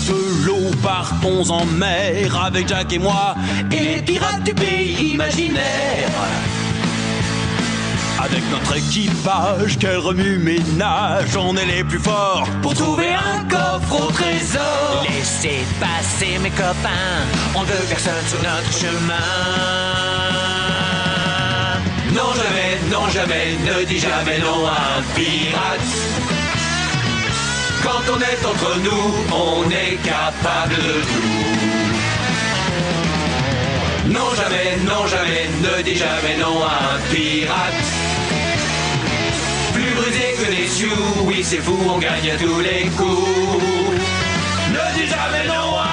de l'eau, partons en mer avec Jack et moi et les pirates du pays imaginaire. Avec notre équipage, quel remue-ménage, on est les plus forts pour trouver un coffre au trésor. Laissez passer mes copains, on ne veut personne sur notre chemin. Non jamais, ne dis jamais non à un pirate. Quand on est entre nous, on est capable de tout. Non jamais, ne dis jamais non à un pirate. Plus brusé que des sioux, oui c'est fou, on gagne à tous les coups. Ne dis jamais non à